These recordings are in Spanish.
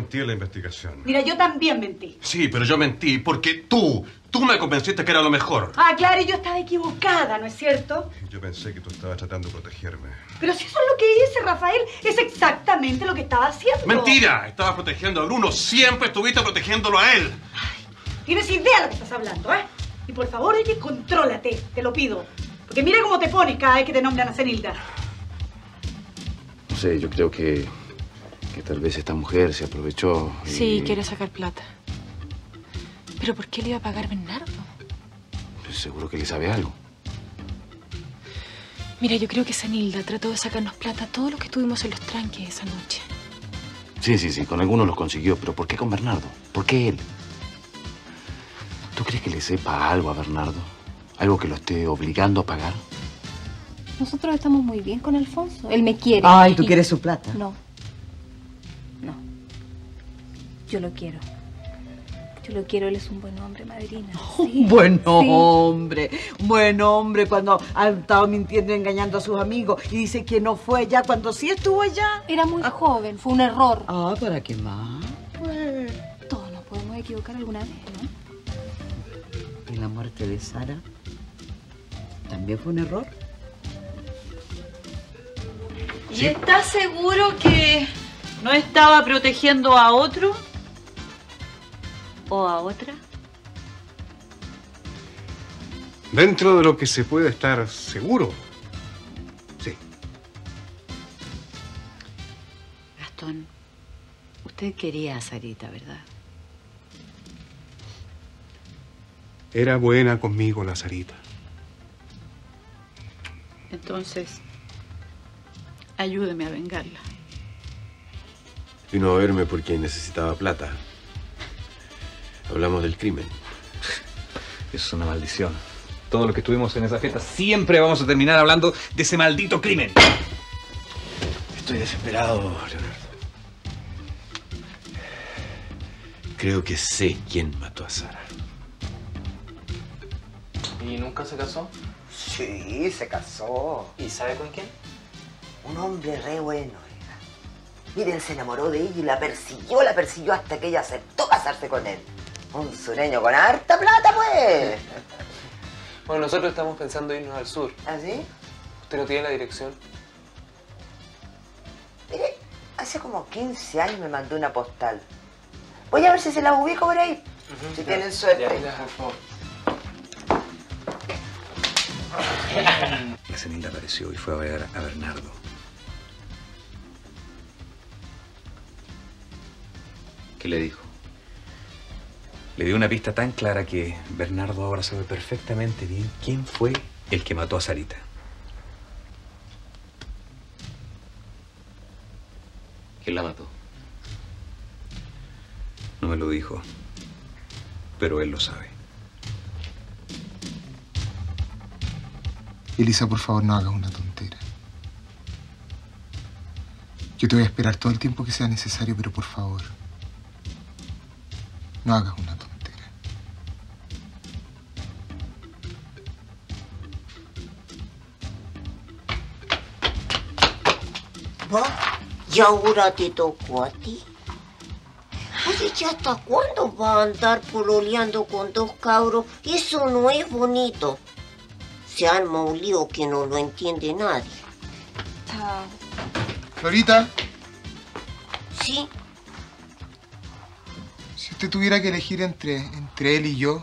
mentí en la investigación. Mira, yo también mentí. Sí, pero yo mentí porque tú me convenciste que era lo mejor. Ah, claro, y yo estaba equivocada, ¿no es cierto? Yo pensé que tú estabas tratando de protegerme. Pero si eso es lo que hice, Rafael, es exactamente lo que estaba haciendo. ¡Mentira! Estabas protegiendo a Bruno. Siempre estuviste protegiéndolo a él. Ay, tienes idea de lo que estás hablando, ¿eh? Y por favor, oye, contrólate, te lo pido. Porque mira cómo te pones cada vez que te nombran a Cenilda. No sé, yo creo que tal vez esta mujer se aprovechó y... Sí, quiere sacar plata. ¿Pero por qué le iba a pagar Bernardo? Pues seguro que le sabe algo. Mira, yo creo que Cenilda trató de sacarnos plata todo lo que estuvimos en los tranques esa noche. Sí, con algunos los consiguió, pero ¿por qué con Bernardo? ¿Por qué él? ¿Tú crees que le sepa algo a Bernardo? ¿Algo que lo esté obligando a pagar? Nosotros estamos muy bien con Alfonso. Él me quiere. Ay, ¿tú quieres su plata? No. Yo lo quiero. Yo lo quiero, él es un buen hombre, madrina. Sí. Buen hombre cuando ha estado mintiendo y engañando a sus amigos y dice que no fue allá cuando sí estuvo allá. Era muy joven, fue un error. Ah, ¿para qué más? Pues... Todos nos podemos equivocar alguna vez, ¿no? ¿Y la muerte de Sara también fue un error? ¿Y estás seguro que no estaba protegiendo a otro? ¿O a otra? Dentro de lo que se puede estar seguro. Sí. Gastón, usted quería a Sarita, ¿verdad? Era buena conmigo la Sarita. Entonces, ayúdeme a vengarla. Vino a verme porque necesitaba plata. Hablamos del crimen. Eso es una maldición. Todo lo que estuvimos en esa fiesta siempre vamos a terminar hablando de ese maldito crimen. Estoy desesperado, Leonardo. Creo que sé quién mató a Sara. ¿Y nunca se casó? Sí, se casó. ¿Y sabe con quién? Un hombre re bueno, oiga. Miren, se enamoró de ella y la persiguió hasta que ella aceptó casarse con él. Un sureño con harta plata, pues. Bueno, nosotros estamos pensando irnos al sur. ¿Ah, sí? ¿Usted no tiene la dirección? Mire, hace como 15 años me mandó una postal. Voy a ver si se la ubico por ahí. Si tienen suerte. Ya, por favor. La Cenilda apareció y fue a ver a Bernardo. ¿Qué le dijo? Le dio una pista tan clara que Bernardo ahora sabe perfectamente bien quién fue el que mató a Sarita. ¿Quién la mató? No me lo dijo, pero él lo sabe. Elisa, por favor, no hagas una tontera. Yo te voy a esperar todo el tiempo que sea necesario, pero por favor, no hagas una tontera. ¿Va? ¿Y ahora te tocó a ti? Oye, ¿ya hasta cuándo va a andar pololeando con dos cabros? Eso no es bonito. Se arma un lío que no lo entiende nadie. Florita, ¿Sí? si usted tuviera que elegir entre él y yo,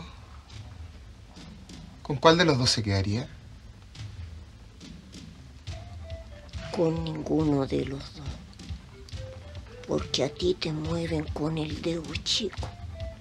¿con cuál de los dos se quedaría? Con ninguno de los dos. Porque a ti te mueven con el dedo chico.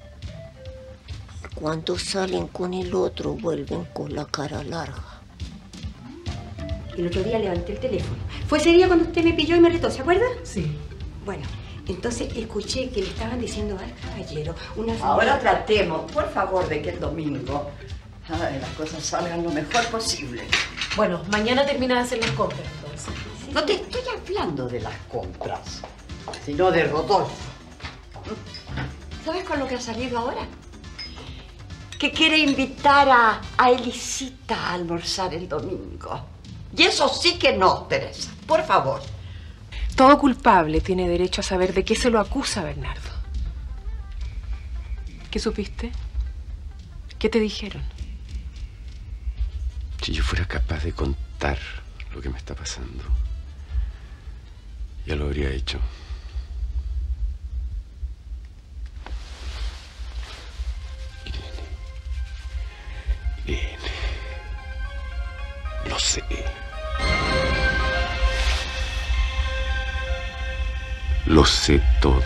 Y cuando salen con el otro, vuelven con la cara larga. El otro día levanté el teléfono. Fue ese día cuando usted me pilló y me retó, ¿se acuerda? Sí. Bueno, entonces escuché que le estaban diciendo al caballero una... Ahora tratemos, por favor, de que el domingo las cosas salgan lo mejor posible. Bueno, mañana termina de hacer las compras, entonces. No te estoy hablando de las compras, sino de Rodolfo. ¿Sabes con lo que ha salido ahora? Que quiere invitar a Elisita a almorzar el domingo. Y eso sí que no, Teresa. Por favor. Todo culpable tiene derecho a saber de qué se lo acusa Bernardo. ¿Qué supiste? ¿Qué te dijeron? Si yo fuera capaz de contar lo que me está pasando, ya lo habría hecho. Irene. Lo sé. Lo sé todo.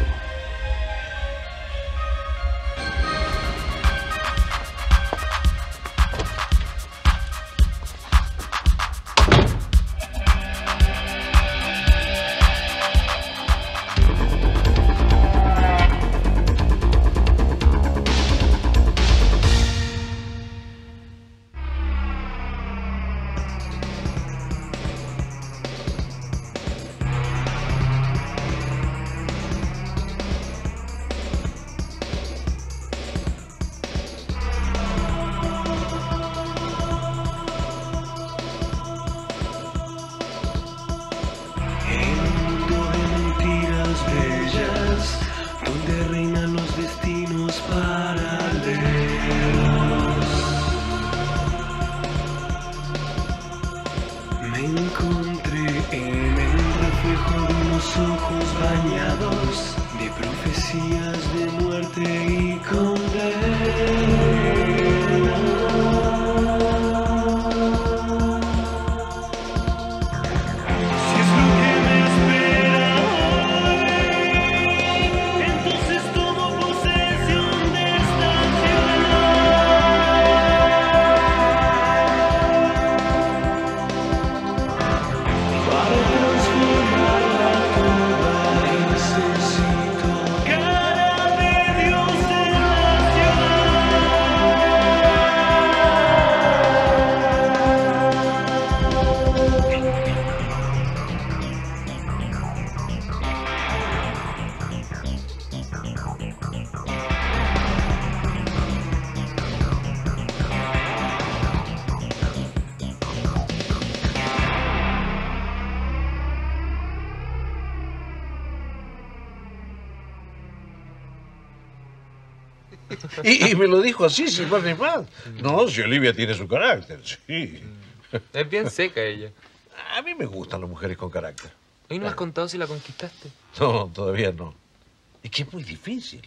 Y me lo dijo así, sin más ni más. No, si Olivia tiene su carácter, sí. Es bien seca ella. A mí me gustan las mujeres con carácter. ¿Hoy no me has contado si la conquistaste? No, todavía no. Es que es muy difícil.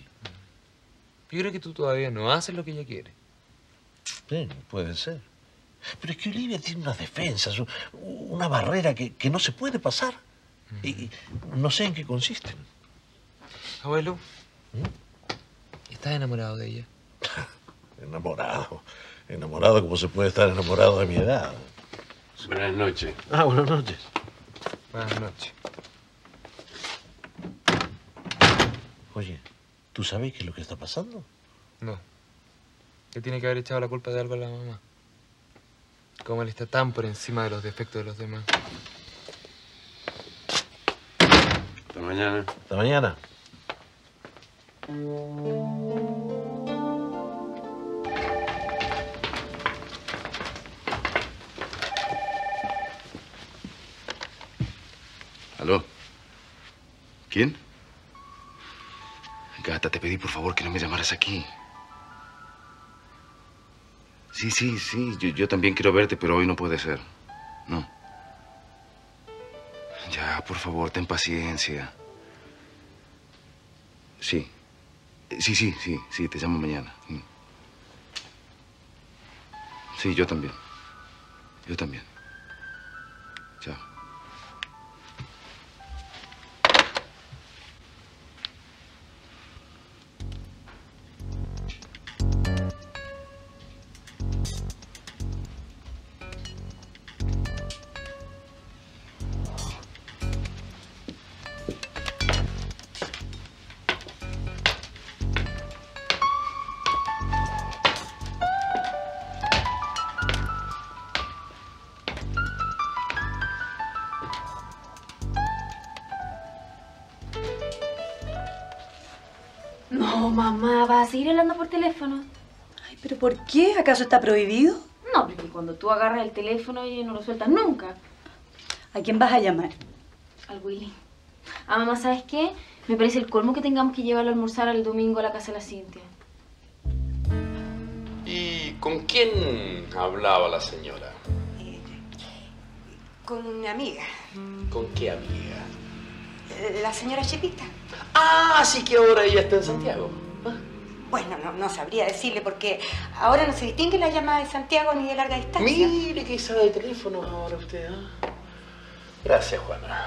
Yo creo que tú todavía no haces lo que ella quiere. Sí, puede ser. Pero es que Olivia tiene unas defensas, una barrera que no se puede pasar. Y no sé en qué consisten. Abuelo, ¿estás enamorado de ella? Enamorado. Enamorado como se puede estar enamorado de mi edad. Buenas noches. Ah, buenas noches. Buenas noches. Oye, ¿tú sabes qué es lo que está pasando? No. Le tiene que haber echado la culpa de algo a la mamá. Como él está tan por encima de los defectos de los demás. Hasta mañana. Hasta mañana. ¿Aló? ¿Quién? Gata, te pedí por favor que no me llamaras aquí. Sí. Yo también quiero verte, pero hoy no puede ser. No. Ya, por favor, ten paciencia. Sí. Sí, te llamo mañana. Sí, yo también. Chao. No, mamá, ¿vas a seguir hablando por teléfono? Ay, ¿pero por qué? ¿Acaso está prohibido? No, porque cuando tú agarras el teléfono y no lo sueltas nunca. ¿A quién vas a llamar? Al Willy. Ah, mamá, ¿sabes qué? Me parece el colmo que tengamos que llevarlo a almorzar el domingo a la casa de la Cintia. ¿Y con quién hablaba la señora? Con una amiga. ¿Con qué amiga? La señora Chepita. Ah, sí que ahora ella está en Santiago. Bueno, no sabría decirle porque ahora no se distingue la llamada de Santiago ni de larga distancia. Mire que sabe de teléfono ahora usted, ¿eh? Gracias, Juana.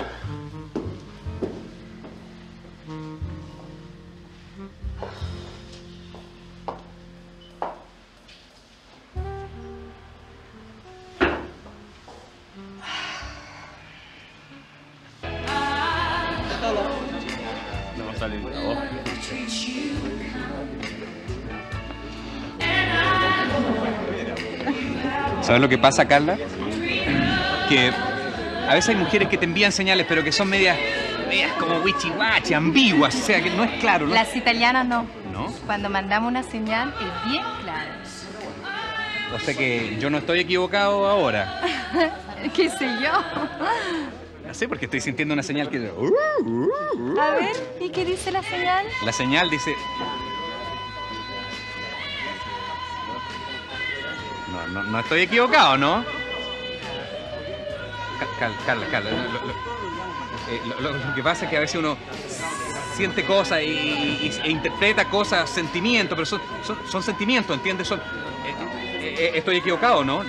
No sale una voz. ¿Sabes lo que pasa, Carla? Que a veces hay mujeres que te envían señales, pero que son medias como wichi-wachi, ambiguas, o sea, que no es claro, ¿no? Las italianas no. ¿No? Cuando mandamos una señal es bien clara. O sea que yo no estoy equivocado ahora. ¿Qué sé yo? No sé, porque estoy sintiendo una señal que... A ver, ¿y qué dice la señal? La señal dice... No estoy equivocado, ¿no? Carla. Lo que pasa es que a veces uno siente cosas e interpreta cosas, sentimientos, pero son sentimientos, ¿entiendes? Estoy equivocado, ¿no?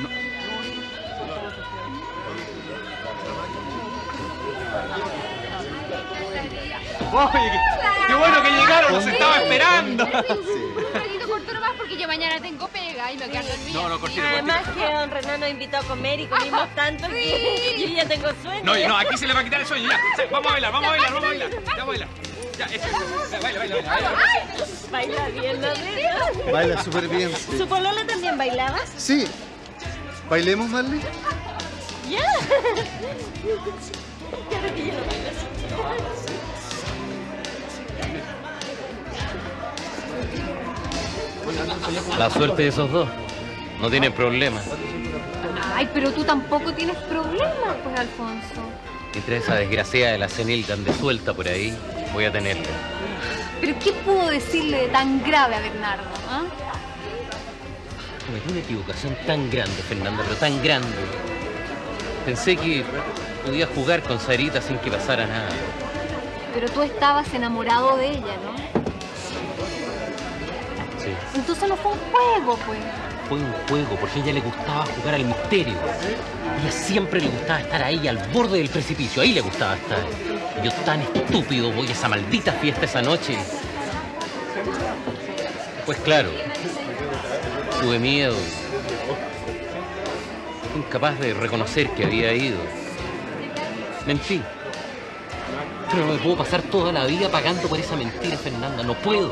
Oye, qué bueno que llegaron, los estaba esperando. Un traguito corto nomás porque yo mañana tengo pega y me quedo dormida. No, cortito. Además que don Renan nos invitó a comer y comimos tanto que yo ya tengo sueño. No, aquí se le va a quitar el sueño, ya. Vamos a bailar. Ya, baila. Ya, eso. Baila. Baila bien, ¿no? Baila súper bien. Sí. ¿Su polola también bailaba? Sí. ¿Bailemos, Marley? Ya. Claro que yo lo bailo así. La suerte de esos dos. No tienen problemas. Ay, pero tú tampoco tienes problemas, pues, Alfonso. Mientras esa desgraciada de la senil ande suelta por ahí, voy a tenerla. ¿Pero qué puedo decirle de tan grave a Bernardo? ¿Ah? Cometí una equivocación tan grande, Fernanda, pero tan grande. Pensé que podía jugar con Sarita sin que pasara nada. Pero tú estabas enamorado de ella, ¿no? Sí. Entonces no fue un juego, pues. Fue un juego porque a ella le gustaba jugar al misterio. A ella siempre le gustaba estar ahí al borde del precipicio. Ahí le gustaba estar. Y yo tan estúpido voy a esa maldita fiesta esa noche. Pues claro, tuve miedo. Fui incapaz de reconocer que había ido. Mentí. Pero no me puedo pasar toda la vida pagando por esa mentira, Fernanda. No puedo.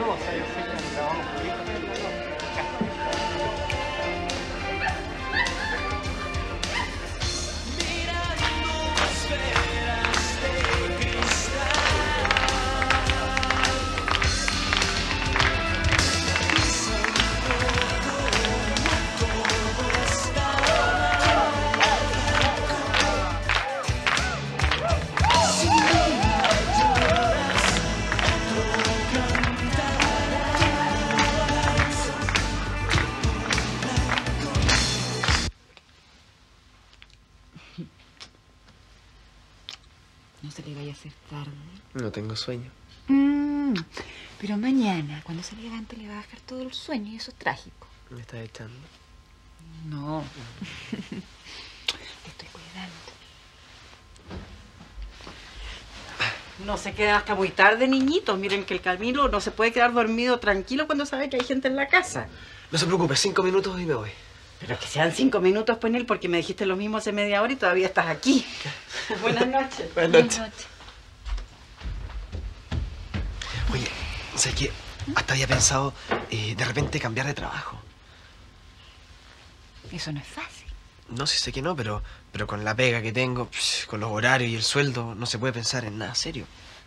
No se le vaya a hacer tarde. No tengo sueño. Pero mañana, cuando se levante, le va a bajar todo el sueño y eso es trágico. ¿Me estás echando? No. Te estoy cuidando. No se queda hasta muy tarde, niñitos. Miren que el Camilo no se puede quedar dormido tranquilo cuando sabe que hay gente en la casa. No se preocupe, 5 minutos y me voy. Pero que sean 5 minutos, Penel, porque me dijiste lo mismo hace media hora y todavía estás aquí. Buenas noches. Buenas noches. Oye, sé que hasta había pensado de repente cambiar de trabajo. Eso no es fácil. No, sí sé que no, pero con la pega que tengo, con los horarios y el sueldo, no se puede pensar en nada serio.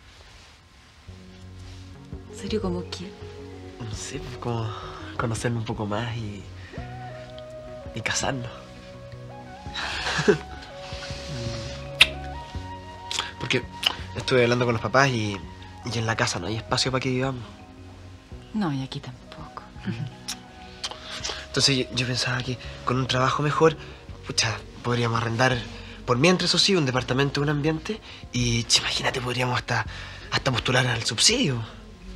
¿Serio como quién? No sé, como conocerme un poco más y casarnos. Porque estuve hablando con los papás y en la casa no hay espacio para que vivamos. No, y aquí tampoco. Entonces yo pensaba que con un trabajo mejor, pucha, podríamos arrendar, por mientras eso sí, un departamento, un ambiente, y imagínate, podríamos hasta postular al subsidio.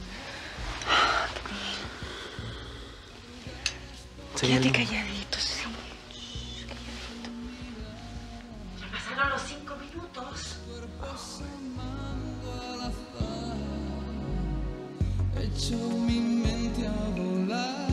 Quédate calladito, sí. Ya pasaron los 5 minutos. Echo mi mente a volar.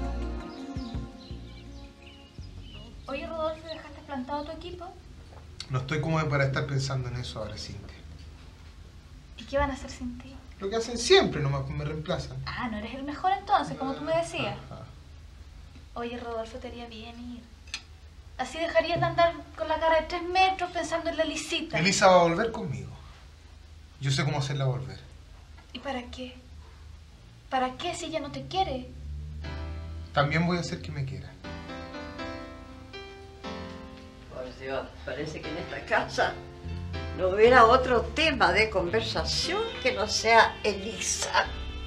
Oye, Rodolfo, ¿dejaste plantado tu equipo? No estoy cómodo para estar pensando en eso ahora, Cintia. ¿Y qué van a hacer sin ti? Lo que hacen siempre, nomás me reemplazan. Ah, no eres el mejor entonces, como tú me decías. Oye, Rodolfo, te haría bien ir. Así dejarías de andar con la cara de 3 metros pensando en la Elisita. Elisa va a volver conmigo. Yo sé cómo hacerla volver. ¿Y para qué? ¿Para qué si ella no te quiere? También voy a hacer que me quiera. Por Dios, parece que en esta casa no hubiera otro tema de conversación que no sea Elisa.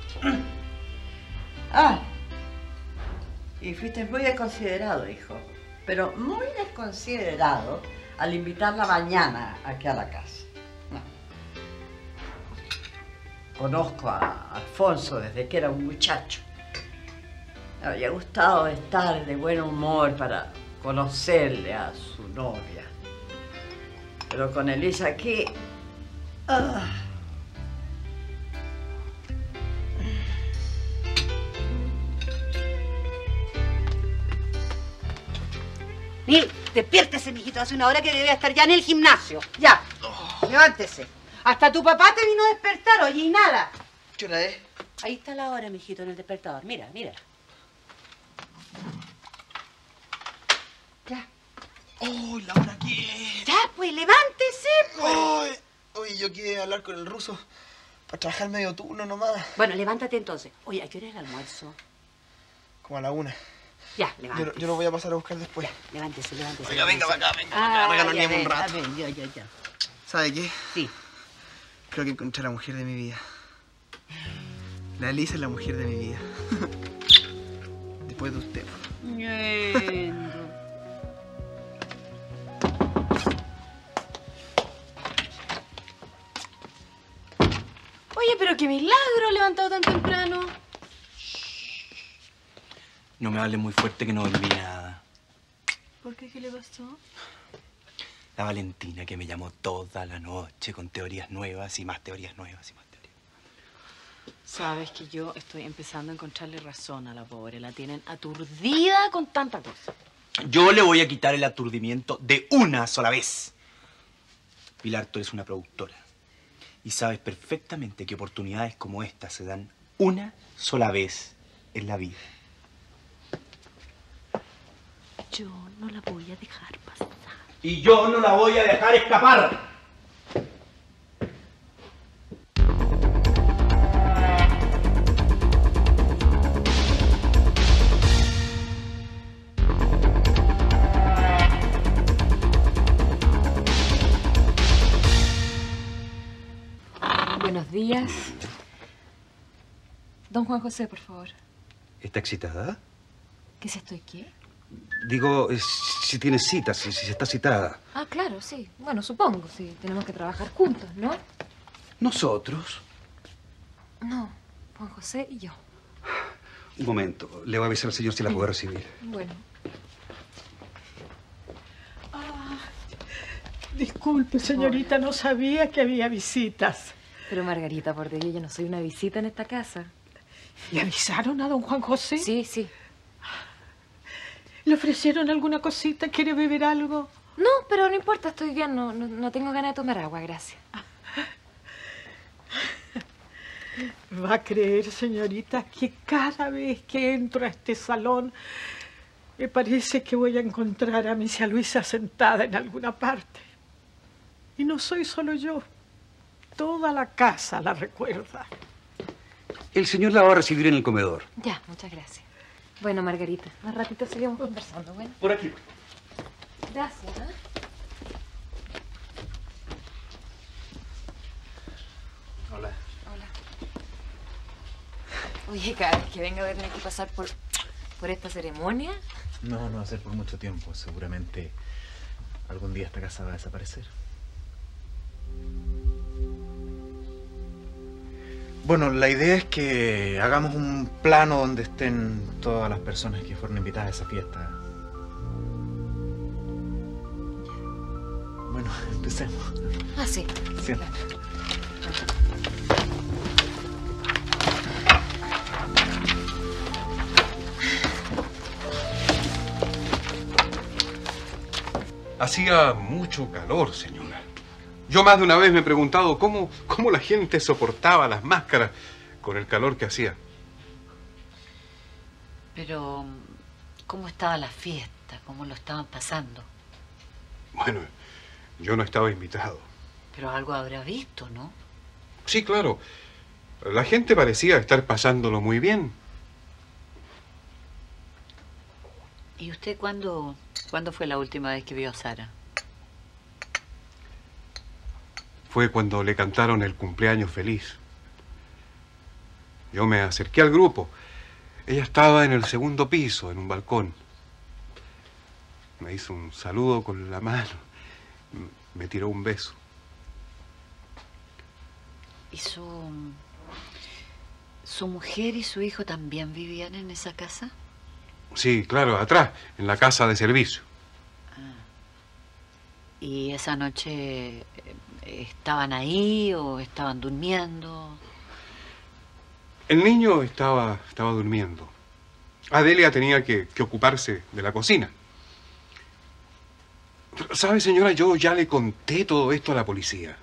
Ah, y fuiste muy desconsiderado, hijo. Pero muy desconsiderado al invitarla mañana aquí a la casa. No. Conozco a Alfonso desde que era un muchacho. Me habría gustado estar de buen humor para conocerle a su novia. Pero con Elisa aquí... Mire, despiértese, mijito. Hace una hora que debe estar ya en el gimnasio. Ya, levántese. Hasta tu papá te vino a despertar, oye, y nada. ¿Qué hora es? Ahí está la hora, mijito, en el despertador. Mira, mira. Ya. ¡Oh, la hora qué! Ya, pues, levántese, pues. ¡Ay! Oye, yo quiero hablar con el ruso para trabajar medio turno nomás. Bueno, levántate entonces. Oye, ¿a qué hora es el almuerzo? Como a la 1. Ya, levántese. Yo lo voy a pasar a buscar después. Levántese, levántese. Oiga, venga para acá, venga Ah, para acá, regaloniemos un rato. Ya. ¿Sabe qué? Sí. Creo que encontré a la mujer de mi vida. La Elisa es la mujer de mi vida. Después de usted. Oye, pero qué milagro levantado tan temprano. No me hables muy fuerte que no dormí nada. ¿Por qué? ¿Qué le pasó? La Valentina que me llamó toda la noche con teorías nuevas y más teorías nuevas y más teorías. Sabes que yo estoy empezando a encontrarle razón a la pobre. La tienen aturdida con tanta cosa. Yo le voy a quitar el aturdimiento de una sola vez. Pilar, tú eres una productora. Y sabes perfectamente que oportunidades como esta se dan una sola vez en la vida. Yo no la voy a dejar pasar. Y yo no la voy a dejar escapar. Buenos días. Don Juan José, por favor. ¿Está excitada? ¿Qué si estoy qué? Digo, si tiene citas, si está citada. Ah, claro, sí. Bueno, supongo, sí. Tenemos que trabajar juntos, ¿no? ¿Nosotros? No, Juan José y yo. Un momento, le voy a avisar al señor si la puedo recibir. Bueno. Disculpe, señorita, no sabía que había visitas. Pero Margarita, por Dios, yo no soy una visita en esta casa. ¿Le avisaron a don Juan José? Sí, sí. ¿Le ofrecieron alguna cosita? ¿Quiere beber algo? No, pero no importa, estoy bien. No tengo ganas de tomar agua, gracias. Va a creer, señorita, que cada vez que entro a este salón me parece que voy a encontrar a Misia Luisa sentada en alguna parte. Y no soy solo yo. Toda la casa la recuerda. El señor la va a recibir en el comedor. Ya, muchas gracias. Bueno, Margarita, más ratito seguimos conversando, ¿bueno? Por aquí. Gracias, ¿eh? Hola. Hola. Oye, cada vez que venga a verme hay que pasar por ¿Por esta ceremonia? No, no va a ser por mucho tiempo. Seguramente algún día esta casa va a desaparecer. Bueno, la idea es que hagamos un plano donde estén todas las personas que fueron invitadas a esa fiesta. Bueno, empecemos. Ah, sí. Siéntate. Hacía mucho calor, señora. Yo más de una vez me he preguntado cómo la gente soportaba las máscaras con el calor que hacía. Pero, ¿cómo estaba la fiesta? ¿Cómo lo estaban pasando? Bueno, yo no estaba invitado. Pero algo habrá visto, ¿no? Sí, claro. La gente parecía estar pasándolo muy bien. ¿Y usted cuándo fue la última vez que vio a Sara? Fue cuando le cantaron el cumpleaños feliz. Yo me acerqué al grupo. Ella estaba en el segundo piso, en un balcón. Me hizo un saludo con la mano. Me tiró un beso. ¿Y su mujer y su hijo también vivían en esa casa? Sí, claro, atrás, en la casa de servicio. ¿Y esa noche estaban ahí o estaban durmiendo? El niño estaba durmiendo. Adelia tenía que ocuparse de la cocina. ¿Sabe, señora? Yo ya le conté todo esto a la policía.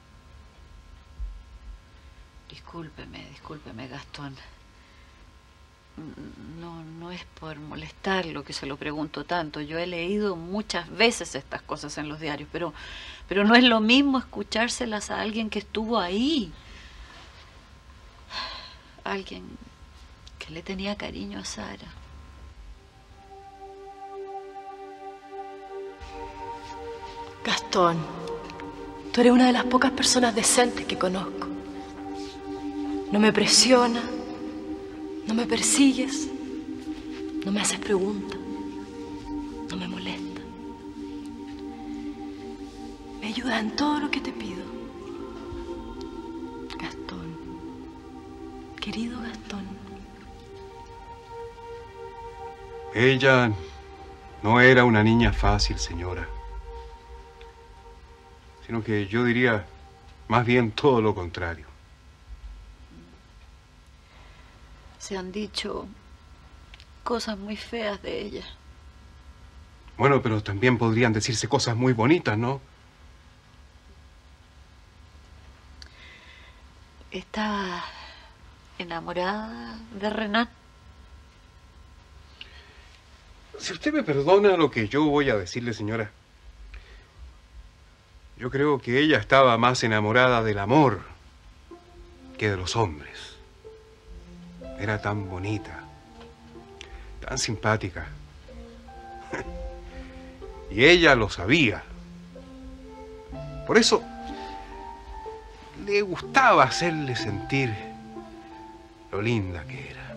Discúlpeme, Gastón. No es por molestarlo que se lo pregunto tanto. Yo he leído muchas veces estas cosas en los diarios, pero no es lo mismo escuchárselas a alguien que estuvo ahí. Alguien que le tenía cariño a Sara. Gastón, tú eres una de las pocas personas decentes que conozco. No me presiona. No me persigues, no me haces preguntas, no me molesta. Me ayudas en todo lo que te pido. Gastón, querido Gastón. Ella no era una niña fácil, señora. Sino que yo diría más bien todo lo contrario. Se han dicho cosas muy feas de ella. Bueno, pero también podrían decirse cosas muy bonitas, ¿no? ¿Estaba enamorada de Renan? Si usted me perdona lo que yo voy a decirle, señora. Yo creo que ella estaba más enamorada del amor que de los hombres. Era tan bonita, tan simpática. Y ella lo sabía. Por eso le gustaba hacerle sentir lo linda que era.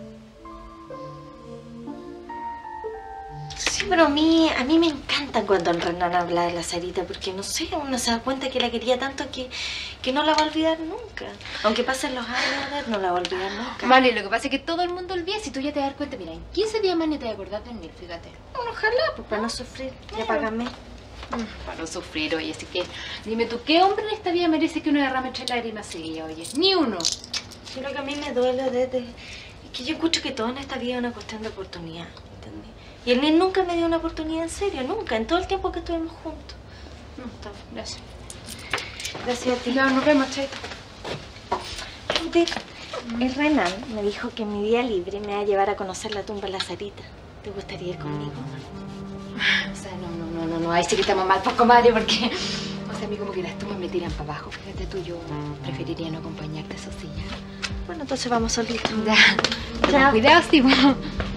Sí, pero a mí me encanta cuando el Renan habla de la Sarita, porque no sé, uno se da cuenta que la quería tanto que no la va a olvidar nunca. Aunque pasen los años, no la va a olvidar nunca. Vale, lo que pasa es que todo el mundo olvida, si tú ya te das cuenta, mira, en 15 días más ni te vas a acordar de mí, fíjate. Bueno, ojalá, pues para no sufrir, ya págame. Para no sufrir, oye, así que dime tú, ¿qué hombre en esta vida merece que uno derrame entre lágrimas seguidas, oye? Ni uno. Sí, lo que a mí me duele es que yo escucho que todo en esta vida es una cuestión de oportunidad, ¿entendés? Y él nunca me dio una oportunidad en serio, nunca, en todo el tiempo que estuvimos juntos. Está bien, gracias. Gracias a ti. No, nos vemos, chaito. El Renan me dijo que en mi día libre me va a llevar a conocer la tumba de la Sarita. ¿Te gustaría ir conmigo? O sea, no, ahí sí que estamos mal, pues, comadre, porque... O sea, a mí como que las tumbas me tiran para abajo. Fíjate tú, yo preferiría no acompañarte, eso sí, ¿ya? Bueno, entonces vamos solitos. Ya. Pero cuidado, sí, bueno.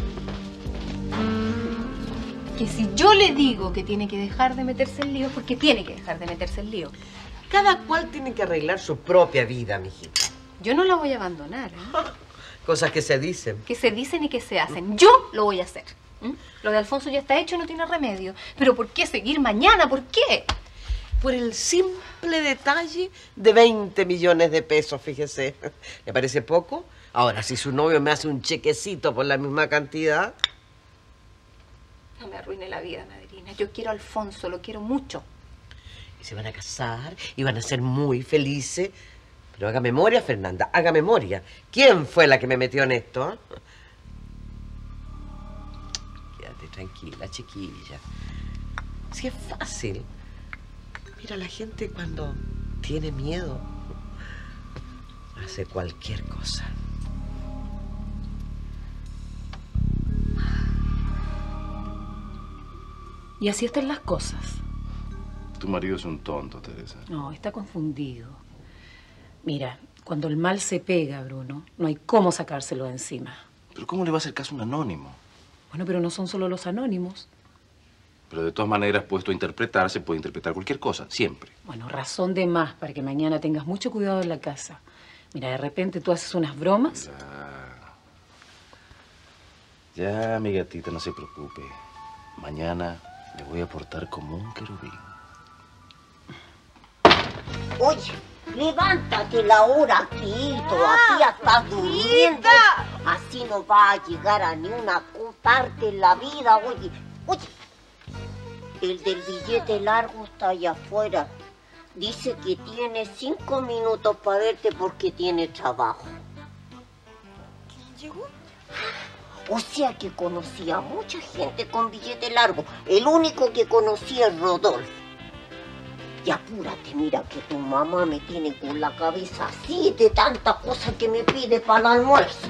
Que si yo le digo que tiene que dejar de meterse en lío, porque tiene que dejar de meterse en lío. Cada cual tiene que arreglar su propia vida, mijita. Yo no la voy a abandonar, ¿eh? Cosas que se dicen. Que se dicen y que se hacen. Yo lo voy a hacer. Lo de Alfonso ya está hecho y no tiene remedio. Pero ¿por qué seguir mañana? ¿Por qué? Por el simple detalle de 20 millones de pesos, fíjese. ¿Le parece poco? Ahora, si su novio me hace un chequecito por la misma cantidad... No me arruine la vida, madrina. Yo quiero a Alfonso, lo quiero mucho. Y se van a casar y van a ser muy felices. Pero haga memoria, Fernanda, haga memoria. ¿Quién fue la que me metió en esto? Quédate tranquila, chiquilla. Si es fácil. Mira, la gente cuando tiene miedo hace cualquier cosa. Y así están las cosas. Tu marido es un tonto, Teresa. No, está confundido. Mira, cuando el mal se pega, Bruno, no hay cómo sacárselo de encima. ¿Pero cómo le va a hacer caso a un anónimo? Bueno, pero no son solo los anónimos. Pero de todas maneras, puesto a interpretar, se puede interpretar cualquier cosa, siempre. Bueno, razón de más para que mañana tengas mucho cuidado en la casa. Mira, de repente tú haces unas bromas. Ya, mi gatita, no se preocupe. Mañana me voy a portar como un querubín. Oye, levántate la hora, todavía estás durmiendo. Así no va a llegar a ni una parte en la vida. Oye, el del billete largo está allá afuera. Dice que tiene 5 minutos para verte porque tiene trabajo. ¿Quién llegó? O sea que conocía a mucha gente con billete largo. El único que conocía es Rodolfo. Y apúrate, mira que tu mamá me tiene con la cabeza así de tantas cosas que me pide para el almuerzo.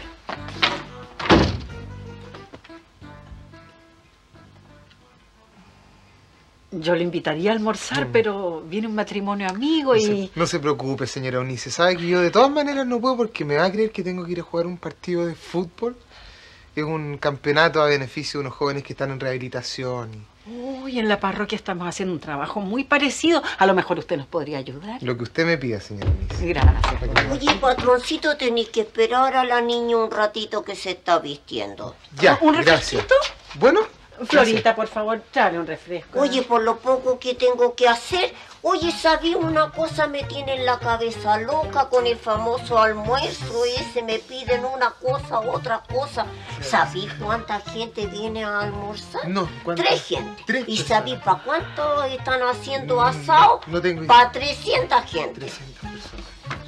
Yo le invitaría a almorzar, pero viene un matrimonio amigo y... No se preocupe, señora Eunice. Sabe que yo de todas maneras no puedo porque me va a creer que tengo que ir a jugar un partido de fútbol. Es un campeonato a beneficio de unos jóvenes que están en rehabilitación. Uy, en la parroquia estamos haciendo un trabajo muy parecido. A lo mejor usted nos podría ayudar. Lo que usted me pida, señora Eunice. Gracias. Oye, patroncito, tenéis que esperar a la niña un ratito que se está vistiendo. Ya, ¿Un gracias. Bueno, Florita, por favor, dale un refresco. Oye, por lo poco que tengo que hacer, oye, ¿sabí una cosa? Me tiene en la cabeza loca con el famoso almuerzo ese, me piden una cosa, otra cosa. ¿Sabí cuánta gente viene a almorzar? No, ¿cuánta? 3 gente. Tres ¿Y personas. sabí para cuánto están haciendo asado? No tengo idea. Para 300 gente. 300 personas.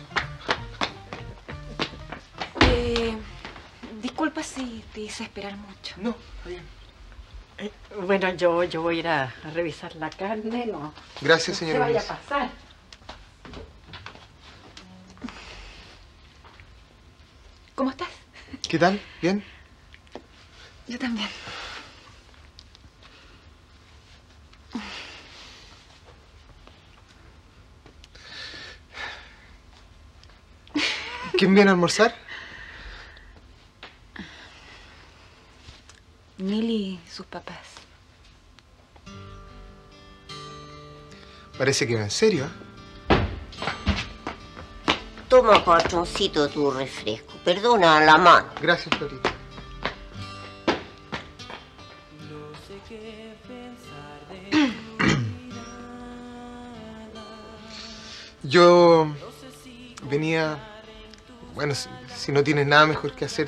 Disculpa si te hice esperar mucho. No, está bien. Bueno, yo voy a ir a revisar la carne, ¿no? Gracias, señora No se vaya Eunice. a pasar. ¿Cómo estás? ¿Qué tal? ¿Bien? Yo también. ¿Quién viene a almorzar? Nili y sus papás. Parece que va en serio, ¿eh? Toma, patroncito, tu refresco. Perdona la mano. Gracias, Florita. Yo venía... Bueno, si no tienes nada mejor que hacer,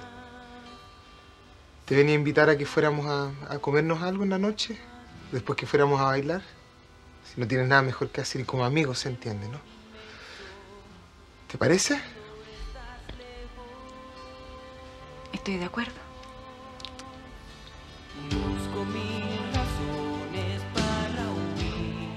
te venía a invitar a que fuéramos a comernos algo en la noche, después que fuéramos a bailar. Si no tienes nada mejor que hacer y como amigos, se entiende, ¿no? ¿Te parece? Estoy de acuerdo. Busco 1000 razones para huir.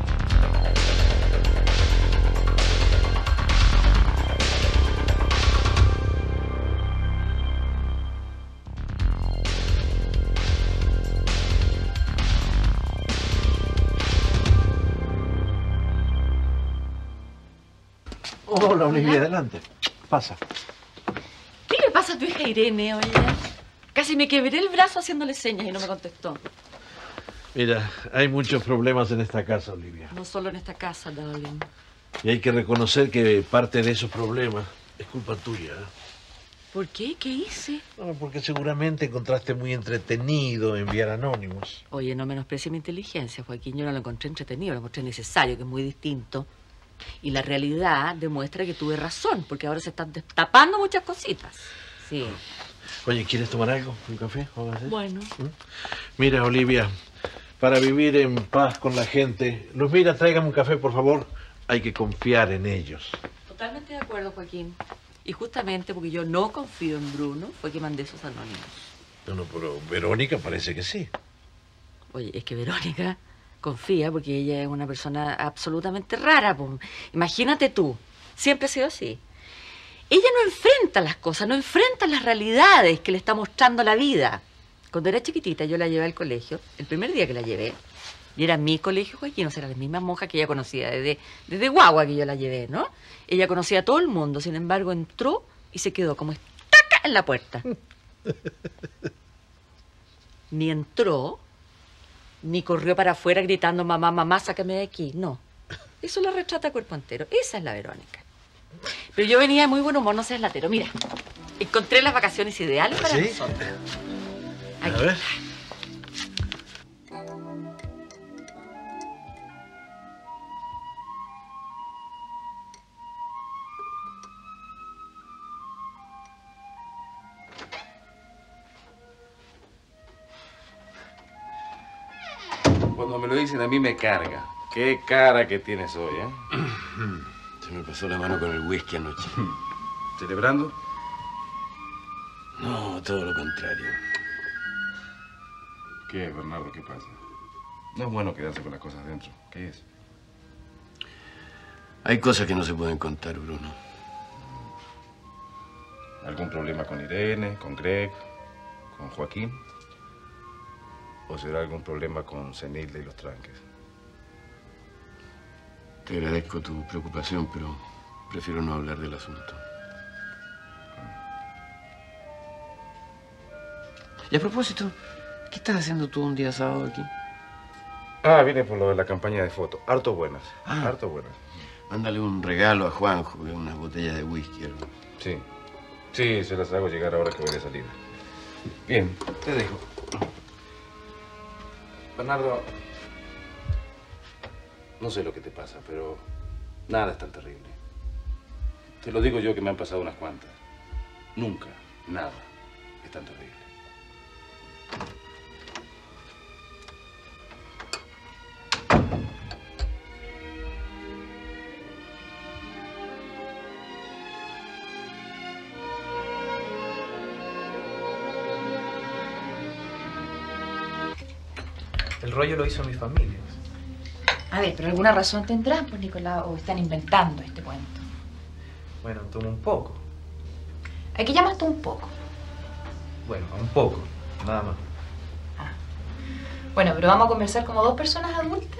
Hola, Olivia, adelante. Pasa. ¿Qué le pasa a tu hija Irene, oye? Casi me quebré el brazo haciéndole señas y no me contestó. Mira, hay muchos problemas en esta casa, Olivia. No solo en esta casa, darling. Y hay que reconocer que parte de esos problemas es culpa tuya. ¿Por qué? ¿Qué hice? Bueno, porque seguramente encontraste muy entretenido enviar anónimos. Oye, no menosprecies mi inteligencia, Joaquín. Yo no lo encontré entretenido, lo encontré necesario, que es muy distinto. Y la realidad demuestra que tuve razón, porque ahora se están destapando muchas cositas. Sí. Oye, ¿quieres tomar algo? ¿Un café? Vamos a hacer. Bueno. Mira, Olivia, para vivir en paz con la gente, Luzmira, tráigame un café, por favor. Hay que confiar en ellos. Totalmente de acuerdo, Joaquín. Y justamente porque yo no confío en Bruno, fue que mandé esos anónimos. No, pero Verónica parece que sí. Oye, es que Verónica confía porque ella es una persona absolutamente rara. Po. Imagínate tú, siempre ha sido así. Ella no enfrenta las cosas, no enfrenta las realidades que le está mostrando la vida. Cuando era chiquitita yo la llevé al colegio, el primer día que la llevé, y era mi colegio, Joaquín, o sea, era la misma monja que ella conocía desde guagua que yo la llevé, ¿no? Ella conocía a todo el mundo, sin embargo entró y se quedó como estaca en la puerta. Ni entró, ni corrió para afuera gritando, mamá, mamá, sácame de aquí. No, eso la retrata a cuerpo entero. Esa es la Verónica. Pero yo venía de muy buen humor, no seas latero. Mira, encontré las vacaciones ideales para nosotros. Aquí. A ver. Cuando me lo dicen a mí me carga. Qué cara que tienes hoy, ¿eh? Se me pasó la mano con el whisky anoche. ¿Celebrando? No, todo lo contrario. ¿Qué, Bernardo? ¿Qué pasa? No es bueno quedarse con las cosas dentro. ¿Qué es? Hay cosas que no se pueden contar, Bruno. ¿Algún problema con Irene, con Greg, con Joaquín? ¿O será algún problema con Zenilda y los tranques? Te agradezco tu preocupación, pero prefiero no hablar del asunto. Y a propósito, ¿qué estás haciendo tú un día sábado aquí? Ah, vine por lo de la campaña de fotos. Harto buenas. Ah. Harto buenas. Mándale un regalo a Juanjo, unas botellas de whisky, algo. Sí. Sí, se las hago llegar ahora que voy de salida. Bien, te dejo. Bernardo, no sé lo que te pasa, pero nada es tan terrible. Te lo digo yo que me han pasado unas cuantas. Nunca, nada es tan terrible. El rollo lo hizo mi familia. A ver, pero alguna razón tendrán, pues, Nicolás, o están inventando este cuento. Bueno, toma un poco. ¿A qué llamas tú un poco? Bueno, un poco, nada más. Bueno, pero vamos a conversar como dos personas adultas.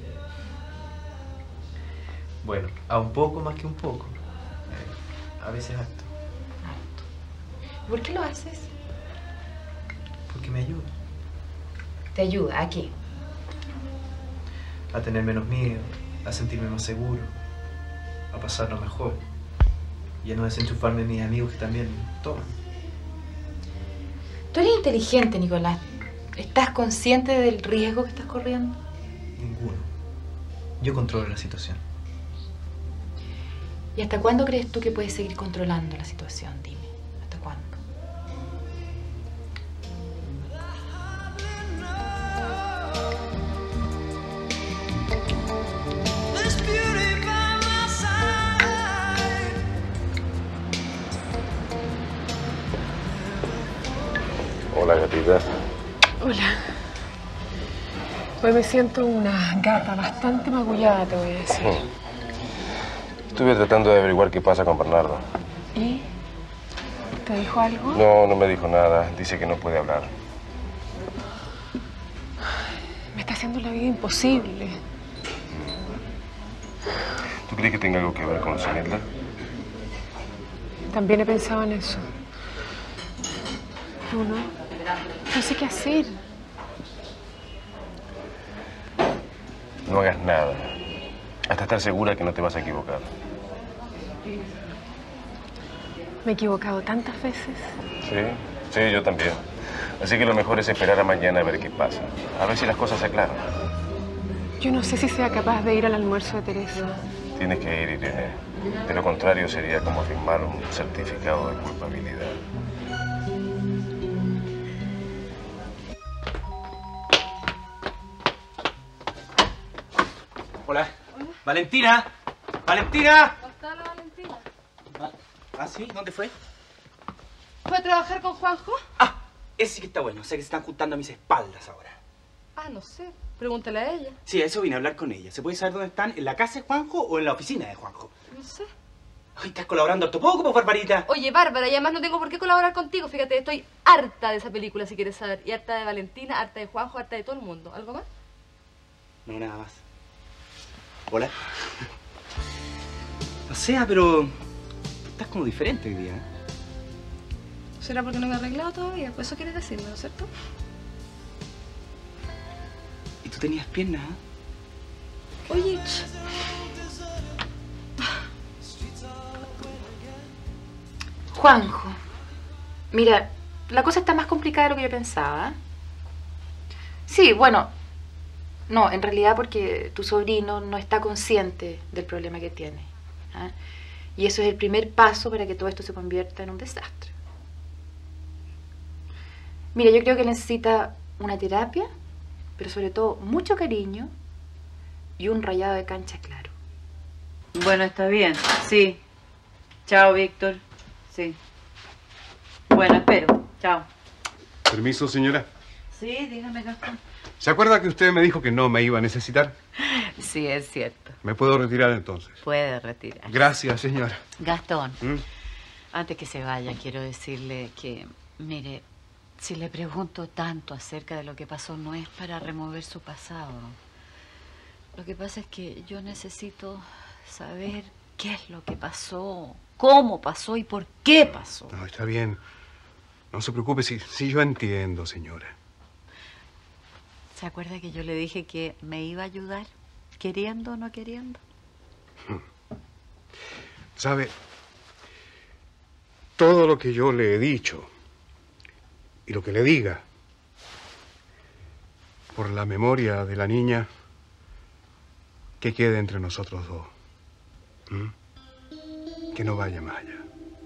Bueno, a un poco más que un poco. A veces harto. ¿Por qué lo haces? Porque me ayuda. ¿Te ayuda? ¿A qué? A tener menos miedo, a sentirme más seguro, a pasarlo mejor y a no desenchufarme de mis amigos que también toman. Tú eres inteligente, Nicolás. ¿Estás consciente del riesgo que estás corriendo? Ninguno. Yo controlo la situación. ¿Y hasta cuándo crees tú que puedes seguir controlando la situación? Dime, ¿hasta cuándo? Hola, gatita. Hola. Hoy me siento una gata bastante magullada, te voy a decir. Estuve tratando de averiguar qué pasa con Bernardo. ¿Y? ¿Te dijo algo? No, no me dijo nada. Dice que no puede hablar. Me está haciendo la vida imposible. ¿Tú crees que tenga algo que ver con Zenilda? También he pensado en eso. Bruno, no sé qué hacer. No hagas nada. Hasta estar segura que no te vas a equivocar. Me he equivocado tantas veces. Sí, yo también. Así que lo mejor es esperar a mañana a ver qué pasa. A ver si las cosas se aclaran. Yo no sé si sea capaz de ir al almuerzo de Teresa. Tienes que ir, Irene. De lo contrario sería como firmar un certificado de culpabilidad. Hola. Valentina. Valentina. ¿Dónde está la Valentina? ¿Ah, sí? ¿Dónde fue? ¿Fue a trabajar con Juanjo? Ese sí que está bueno. Sé que se están juntando a mis espaldas ahora. Ah, no sé. Pregúntale a ella. Sí, a eso vine a hablar con ella. ¿Se puede saber dónde están? ¿En la casa de Juanjo o en la oficina de Juanjo? No sé. Ay, ¿estás colaborando harto poco, pues, Barbarita? Oye, Bárbara, y además no tengo por qué colaborar contigo. Fíjate, estoy harta de esa película, si quieres saber. Y harta de Valentina, harta de Juanjo, harta de todo el mundo. ¿Algo más? No, nada más. Hola. O sea, pero... estás como diferente hoy día, ¿eh? ¿Será porque no me he arreglado todavía? Pues eso quieres decirme, ¿no es cierto? ¿Y tú tenías piernas, ¿eh? Oye, Juanjo, mira, la cosa está más complicada de lo que yo pensaba. Sí, bueno, no, en realidad porque tu sobrino no está consciente del problema que tiene. ¿Ah? Y eso es el primer paso para que todo esto se convierta en un desastre. Mira, yo creo que necesita una terapia, pero sobre todo mucho cariño y un rayado de cancha claro. Bueno, está bien, sí. Chao, Víctor. Sí. Bueno, espero. Chao. Permiso, señora. Sí, dígame, Gastón. ¿Se acuerda que usted me dijo que no me iba a necesitar? Sí, es cierto. ¿Me puedo retirar entonces? Puede retirar. Gracias, señora. Gastón, ¿Mm? antes que se vaya, quiero decirle que, mire, si le pregunto tanto acerca de lo que pasó, no es para remover su pasado. Lo que pasa es que yo necesito saber qué es lo que pasó, cómo pasó y por qué pasó. No, está bien. No se preocupe, si yo entiendo, señora. ¿Se acuerda que yo le dije que me iba a ayudar, queriendo o no queriendo? ¿Sabe? Todo lo que yo le he dicho y lo que le diga, por la memoria de la niña, que quede entre nosotros dos. ¿Mm? Que no vaya más allá.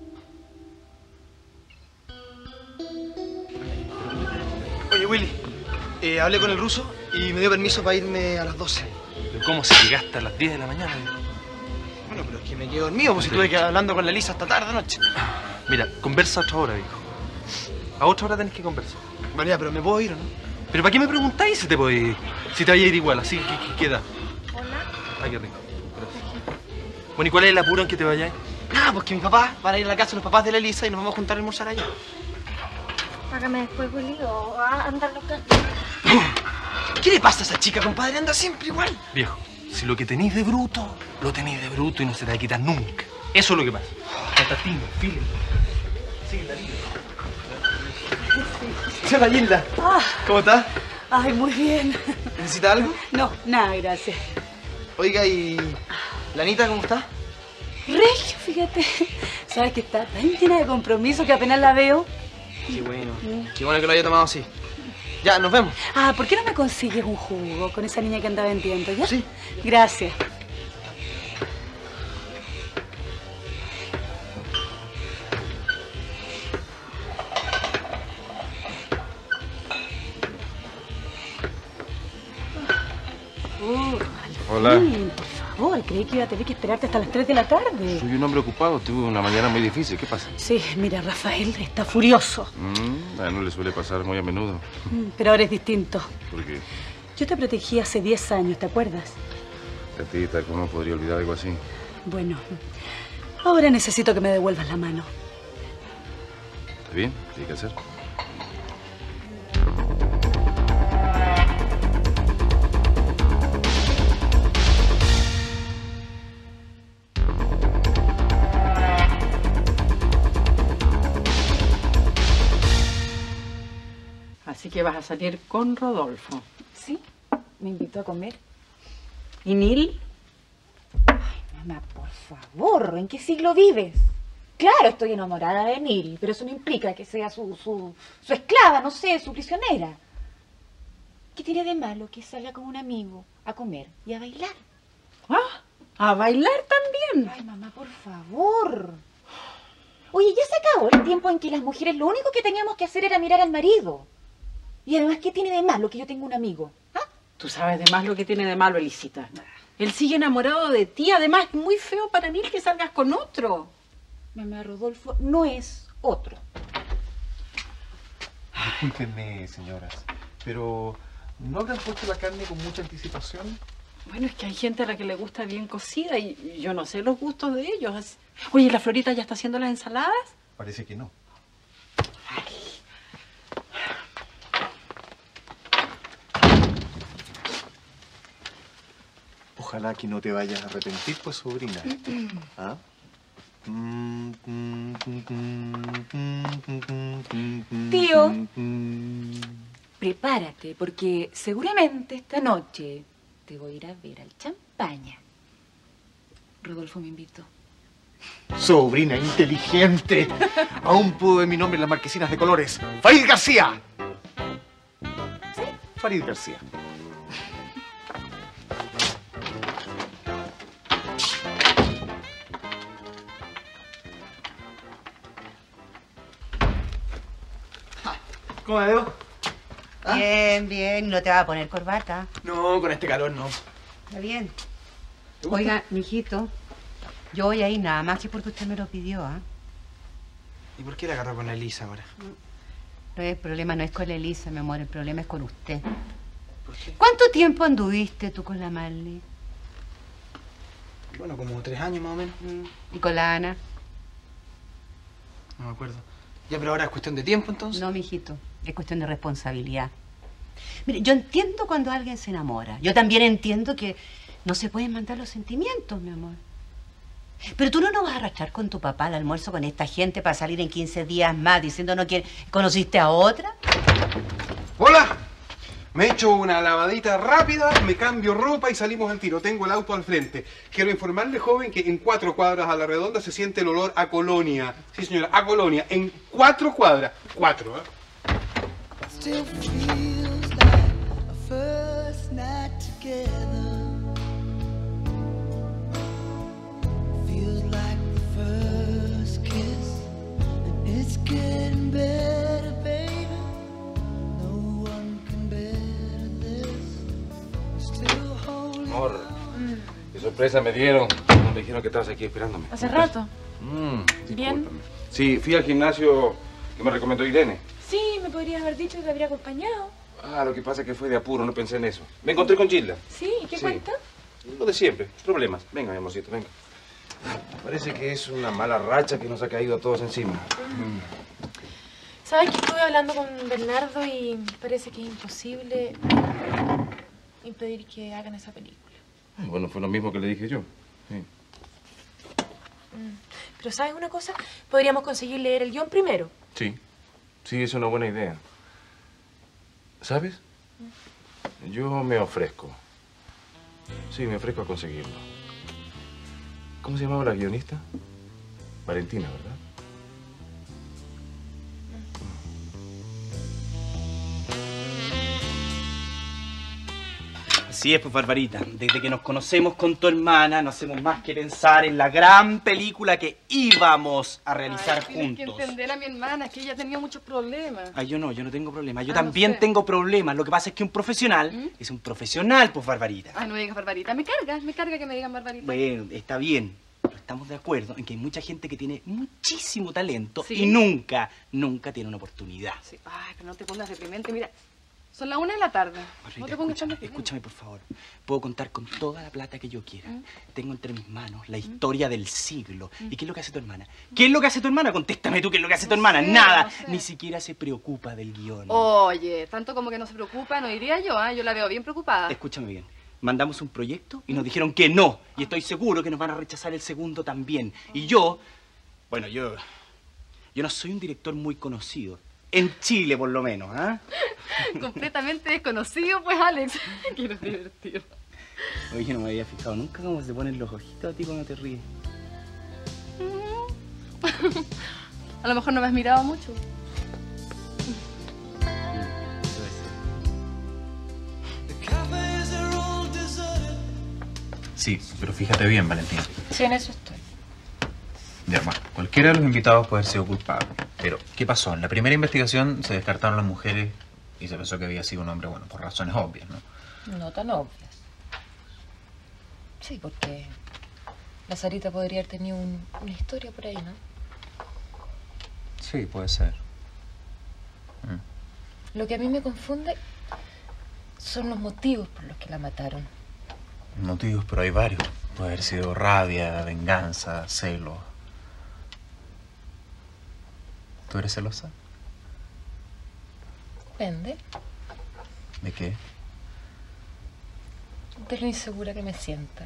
Oye, Willy, hablé con el ruso y me dio permiso para irme a las 12. ¿Pero cómo se llegaste a las 10 de la mañana? Bueno, pero es que me quedé dormido, pues si tuve que ir hablando con la Elisa hasta tarde anoche. Mira, conversa a otra hora, viejo. A otra hora tenés que conversar. María, pero ¿me puedo ir o no? ¿Pero para qué me preguntáis si te puedo ir? Si te vaya a ir igual, así que queda. Hola. Ay, qué rico. Gracias. Bueno, ¿y cuál es el apuro en que te vayas? Nada, pues que mis papás van a ir a la casa de los papás de la Elisa y nos vamos a juntar a almorzar allá. Págame después, Willy, o anda loca. ¿Qué le pasa a esa chica, compadre? Anda siempre igual. Viejo, si lo que tenéis de bruto, lo tenéis de bruto y no se te va a quitar nunca. Eso es lo que pasa. Patatín, file. Sigue la vida. Hola, Gilda. ¿Cómo estás? Ay, muy bien. ¿Necesita algo? No, nada, gracias. Oiga, ¿y la Anita cómo está? Regio, fíjate. Sabes que está tan llena de compromiso que apenas la veo. Qué bueno. Qué bueno que lo haya tomado así. Ya, nos vemos. Ah, ¿por qué no me consigues un jugo con esa niña que anda vendiendo, ya? Sí. Gracias. Hola. Por favor, creí que iba a tener que esperarte hasta las 3 de la tarde. Soy un hombre ocupado, tuve una mañana muy difícil. ¿Qué pasa? Sí, mira, Rafael está furioso. No le suele pasar muy a menudo. Pero ahora es distinto. ¿Por qué? Yo te protegí hace 10 años, ¿te acuerdas? Tatita, ¿cómo podría olvidar algo así? Bueno, ahora necesito que me devuelvas la mano. ¿Está bien? ¿Qué hay que hacer? Así que vas a salir con Rodolfo. Sí, me invitó a comer. ¿Y Nil? Ay, mamá, por favor, ¿en qué siglo vives? Claro, estoy enamorada de Miri, pero eso no implica que sea su esclava, no sé, su prisionera. ¿Qué tiene de malo que salga con un amigo a comer y a bailar? Ah, ¿a bailar también? Ay, mamá, por favor. Oye, ya se acabó el tiempo en que las mujeres lo único que teníamos que hacer era mirar al marido. Y además, ¿qué tiene de malo que yo tenga un amigo? Tú sabes de más lo que tiene de malo, Elisita. Él sigue enamorado de ti. Además, es muy feo para mí que salgas con otro. Mamá, Rodolfo no es otro. Discúlpenme, señoras, pero ¿no habrán puesto la carne con mucha anticipación? Bueno, es que hay gente a la que le gusta bien cocida y yo no sé los gustos de ellos. Oye, ¿la Florita ya está haciendo las ensaladas? Parece que no. Ojalá que no te vayas a arrepentir, pues, sobrina. ¿Ah? Tío, prepárate, porque seguramente esta noche te voy a ir a ver al Champaña. Rodolfo me invitó. Sobrina inteligente. Aún pudo ver mi nombre en las marquesinas de colores. ¡Farid García! ¿Sí? Farid García. ¿Cómo me veo? Bien, bien. ¿No te vas a poner corbata? No, con este calor no. Está bien. Oiga, mijito, yo voy a ir nada más que porque usted me lo pidió, ¿ah? ¿Y por qué la agarró con la Elisa ahora? No, el problema no es con la Elisa, mi amor, el problema es con usted. ¿Por qué? ¿Cuánto tiempo anduviste tú con la Marley? Bueno, como 3 años más o menos. ¿Y con la Ana? No me acuerdo. Ya, pero ahora es cuestión de tiempo, entonces. No, mijito, es cuestión de responsabilidad. Mire, yo entiendo cuando alguien se enamora. Yo también entiendo que no se pueden mandar los sentimientos, mi amor. Pero tú no nos vas a arrastrar con tu papá al almuerzo con esta gente para salir en 15 días más diciéndonos que conociste a otra. ¡Hola! Me echo una lavadita rápida, me cambio ropa y salimos al tiro. Tengo el auto al frente. Quiero informarle, joven, que en 4 cuadras a la redonda se siente el olor a colonia. Sí, señora, a colonia. En 4 cuadras. 4, ¿eh? Still feels like a first night together. Feels like the first kiss, and it's getting better, baby. No one can better this. Still holding Amor, qué sorpresa me dieron cuando me dijeron que estabas aquí esperándome. Hace rato. Bien. Sí, fui al gimnasio que me recomendó Irene. Sí, me podrías haber dicho que te habría acompañado. Ah, lo que pasa es que fue de apuro, no pensé en eso. Me encontré con Gilda. Sí, ¿y qué Sí. cuenta? Lo de siempre, problemas. Venga, mi amorcito, venga. Parece que es una mala racha que nos ha caído a todos encima. Sabes que estuve hablando con Bernardo y parece que es imposible impedir que hagan esa película. Bueno, fue lo mismo que le dije yo. Sí. Pero ¿sabes una cosa? Podríamos conseguir leer el guión primero. Sí, sí, es una buena idea. ¿Sabes? Yo me ofrezco. Sí, me ofrezco a conseguirlo. ¿Cómo se llamaba la guionista? Valentina, ¿verdad? Así es, pues, Barbarita. Desde que nos conocemos con tu hermana, no hacemos más que pensar en la gran película que íbamos a realizar Tienes que juntos. entender a mi hermana, es que ella tenía muchos problemas. Ay, yo no tengo problemas. Yo Ah, no también sé. tengo problemas. Lo que pasa es que un profesional es un profesional, pues, Barbarita. Ay, no me digas Barbarita. Me carga que me digan Barbarita. Bueno, está bien. Pero estamos de acuerdo en que hay mucha gente que tiene muchísimo talento Sí. y nunca tiene una oportunidad. Sí. Ay, pero no te pongas deprimente. Mira, son las 1 de la tarde. No te pongas tan deprimente. Escúchame, por favor. Puedo contar con toda la plata que yo quiera. Tengo entre mis manos la historia del siglo. ¿Y qué es lo que hace tu hermana? ¿Qué es lo que hace tu hermana? Contéstame tú, ¿qué es lo que hace tu hermana? sé, Nada. no sé. Ni siquiera se preocupa del guión. Oye, tanto como que no se preocupa, no diría yo, ¿ah? Yo la veo bien preocupada. Escúchame bien. Mandamos un proyecto y nos dijeron que no. Y estoy seguro que nos van a rechazar el segundo también. Y yo no soy un director muy conocido. En Chile, por lo menos, ¿ah? Completamente desconocido, pues, Alex. Quiero divertido. Oye, no me había fijado nunca cómo se ponen los ojitos a ti cuando te ríes. A lo mejor no me has mirado mucho. Sí, pero fíjate bien, Valentina. Sí, en eso estoy. Ya, bueno, cualquiera de los invitados puede haber sido culpable. Pero, ¿qué pasó? En la primera investigación se descartaron las mujeres y se pensó que había sido un hombre, bueno, por razones obvias, ¿no? No tan obvias. Sí, porque la Sarita podría haber tenido una historia por ahí, ¿no? Sí, puede ser. Lo que a mí me confunde son los motivos por los que la mataron. Motivos, pero hay varios. Puede haber sido rabia, venganza, celos. ¿Tú eres celosa? Depende ¿De qué? de lo insegura que me sienta.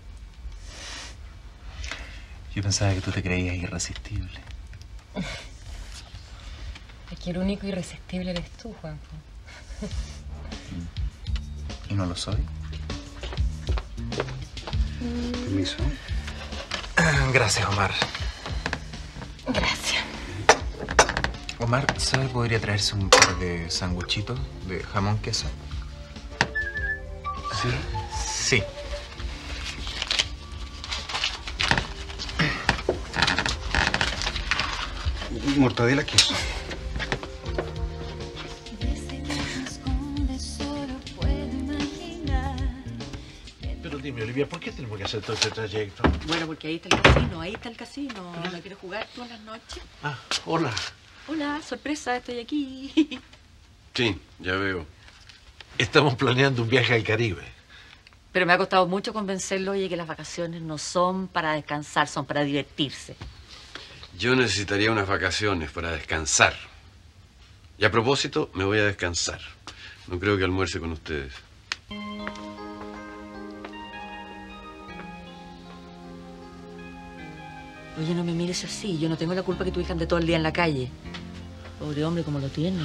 Yo pensaba que tú te creías irresistible. Aquí el único irresistible eres tú, Juanjo. ¿Y no lo soy? Permiso. Gracias, Omar. Gracias. Omar, ¿sabe? ¿Podría traerse un par de sanguchitos de jamón queso? ¿Sí? Sí. Mortadela, queso. Pero dime, Olivia, ¿por qué tenemos que hacer todo este trayecto? Bueno, porque ahí está el casino, ahí está el casino. ¿No quieres jugar tú en las noches? Ah, hola. Hola, sorpresa, estoy aquí. Sí, ya veo. Estamos planeando un viaje al Caribe. Pero me ha costado mucho convencerlo, oye, que las vacaciones no son para descansar, son para divertirse. Yo necesitaría unas vacaciones para descansar. Y a propósito, me voy a descansar. No creo que almuerce con ustedes. Oye, no me mires así, yo no tengo la culpa que tu hija ande todo el día en la calle. Pobre hombre, como lo tiene.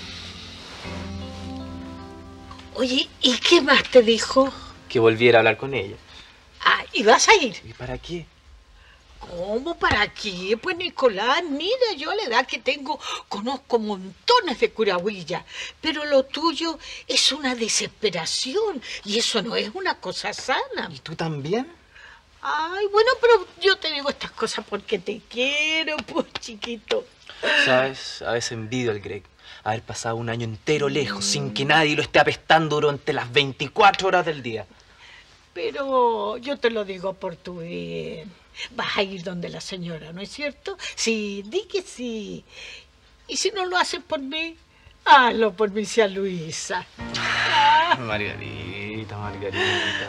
Oye, ¿y qué más te dijo? Que volviera a hablar con ella. Ah, ¿y vas a ir? ¿Y para qué? ¿Cómo? ¿Para qué? Pues Nicolás, mira, yo a la edad que tengo conozco montones de curahuillas, pero lo tuyo es una desesperación y eso no es una cosa sana. ¿Y tú también? Ay, bueno, pero yo te digo estas cosas porque te quiero, pues, chiquito. ¿Sabes? A veces envidio al Greg. Haber pasado un año entero lejos, sin que nadie lo esté apestando durante las 24 horas del día. Pero yo te lo digo por tu bien. Vas a ir donde la señora, ¿no es cierto? Sí, di que sí. Y si no lo haces por mí, hazlo por mi tía Luisa. Margarita, Margarita.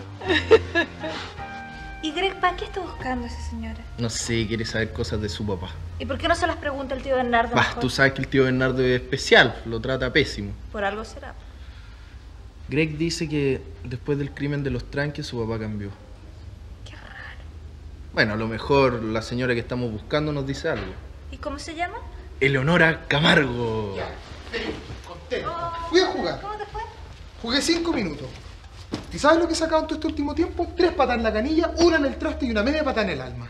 ¿Y Greg, para qué está buscando a esa señora? No sé, quiere saber cosas de su papá. ¿Y por qué no se las pregunta el tío Bernardo? Bah, mejor? tú sabes que el tío Bernardo es especial, lo trata pésimo. Por algo será. Greg dice que después del crimen de los tranques su papá cambió. Qué raro. Bueno, a lo mejor la señora que estamos buscando nos dice algo. ¿Y cómo se llama? Eleonora Camargo. Fui a jugar. ¿Cómo te fue? Jugué 5 minutos. ¿Y sabes lo que he sacado en todo este último tiempo? 3 patas en la canilla, una en el traste y una media patada en el alma.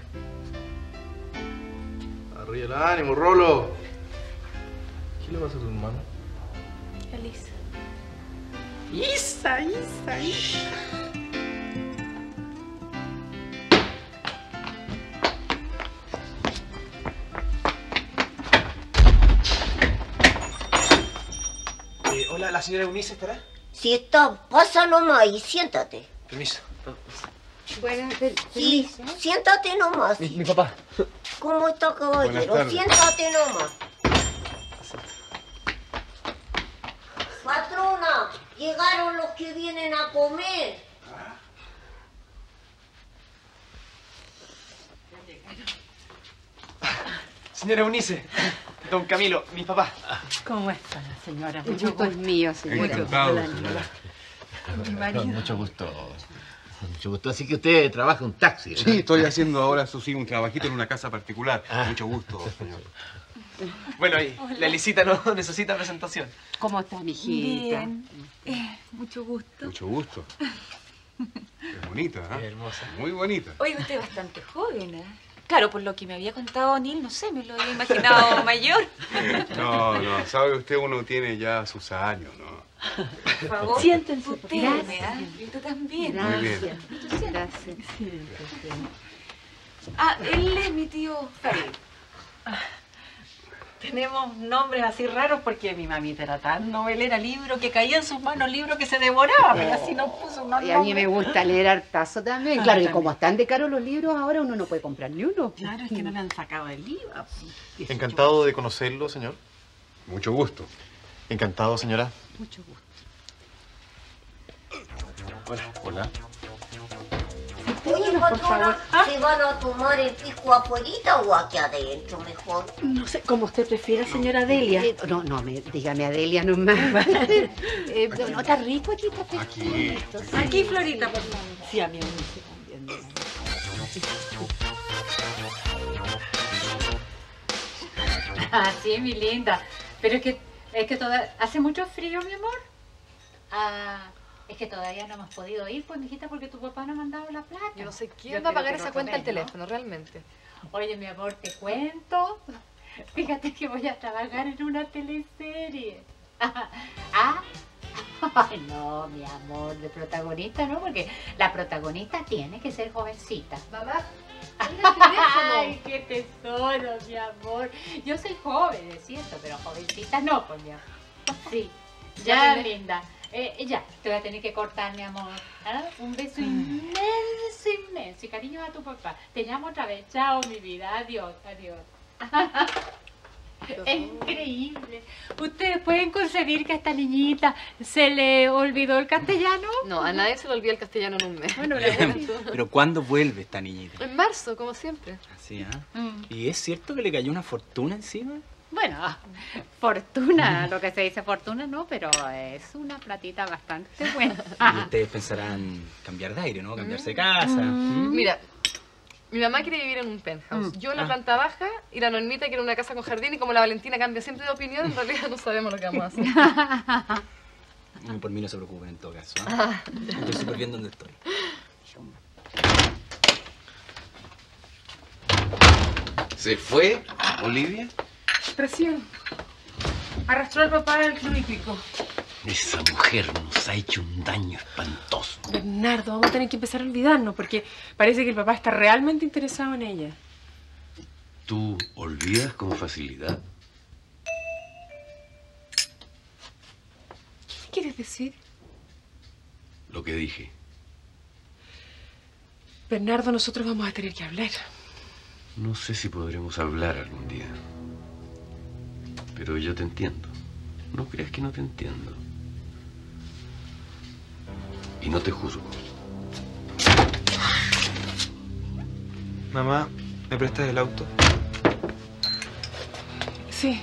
Arriba el ánimo, Rolo. ¿Qué le pasa a tu hermano? Elisa. Isa. Hola, ¿la señora Eunice estará? Si está, pasa nomás y siéntate. Permiso. Bueno, sí, siéntate nomás. Mi papá. ¿Cómo está, caballero? Buenas tardes. Siéntate nomás. Patrona, llegaron los que vienen a comer. Señora Eunice, don Camilo, mi papá. ¿Cómo está la señora? El Mucho gusto es mío, señora. Encantado, Hola, señora. Mi marido. Mucho gusto. Mucho gusto. Así que usted trabaja un taxi, ¿no? Sí, estoy haciendo ahora, eso sí, un trabajito en una casa particular. Mucho gusto, señor. Bueno, y la Elisita no necesita presentación. ¿Cómo está, mijita? Bien. Mucho gusto. Mucho gusto. Es bonita, ¿eh? Es hermosa. Muy bonita. Oye, usted es bastante joven, ¿eh? Claro, por lo que me había contado Neil, no sé, me lo había imaginado mayor. No, sabe usted, uno tiene ya sus años, ¿no? Por favor, siéntense ustedes. Y tú también. Muy bien. Gracias. Ah, él es mi tío Farid. Tenemos nombres así raros porque mi mamita era tan novelera, libro que caía en sus manos, libro que se devoraba, pero así nos puso unos Y a mí me gusta leer hartazo también. Claro, y como están de caros los libros, ahora uno no puede comprar ni uno. Claro, es que no le han sacado el IVA. Encantado de conocerlo, señor. Mucho gusto. Encantado, señora. Mucho gusto. Hola. Hola. Oye, patrona, ¿se van a tomar el pisco afuerita o aquí adentro mejor? No sé, como usted prefiera, señora Delia. No, dígame Adelia nomás. No, está rico aquí, está fresquito. Aquí, Florita, por favor. Sí, a mí me gusta también. Ah, sí, mi linda. Pero es que hace mucho frío, mi amor. Ah, es que todavía no hemos podido ir, pues, mijita, porque tu papá no ha mandado la plata. Yo no sé quién va a pagar esa cuenta al teléfono, realmente. Oye, mi amor, te cuento. Fíjate que voy a trabajar en una teleserie. ¿Ah? Ay, no, mi amor, de protagonista, ¿no? Porque la protagonista tiene que ser jovencita. Mamá, ay, qué tesoro, mi amor. Yo soy joven, es cierto, pero jovencita no, pues, mi amor. Sí, ya, linda. Ya, te voy a tener que cortar, mi amor. ¿Ah? Un beso inmenso, inmenso. Y cariño a tu papá. Te llamo otra vez. Chao, mi vida. Adiós, adiós. Es increíble. ¿Ustedes pueden concebir que a esta niñita se le olvidó el castellano? No, a nadie se le olvida el castellano en un mes. Bueno, Pero ¿cuándo vuelve esta niñita? En marzo, como siempre. Así, ¿ah? ¿Y es cierto que le cayó una fortuna encima? Bueno, fortuna, lo que se dice fortuna, no, pero es una platita bastante buena. Y ustedes pensarán cambiar de aire, ¿no? Cambiarse de casa. Mira, mi mamá quiere vivir en un penthouse. Yo en la planta baja y la Normita quiere una casa con jardín y como la Valentina cambia siempre de opinión, en realidad no sabemos lo que vamos a hacer. Por mí no se preocupen en todo caso. ¿Eh? Estoy súper bien donde estoy. ¿Se fue, Olivia? Presión. Arrastró al papá al club hípico. Esa mujer nos ha hecho un daño espantoso. Bernardo, vamos a tener que empezar a olvidarnos porque parece que el papá está realmente interesado en ella. ¿Tú olvidas con facilidad? ¿Qué quieres decir? Lo que dije. Bernardo, nosotros vamos a tener que hablar. No sé si podremos hablar algún día. Pero yo te entiendo. No creas que no te entiendo. Y no te juzgo. Mamá, ¿me prestas el auto? Sí.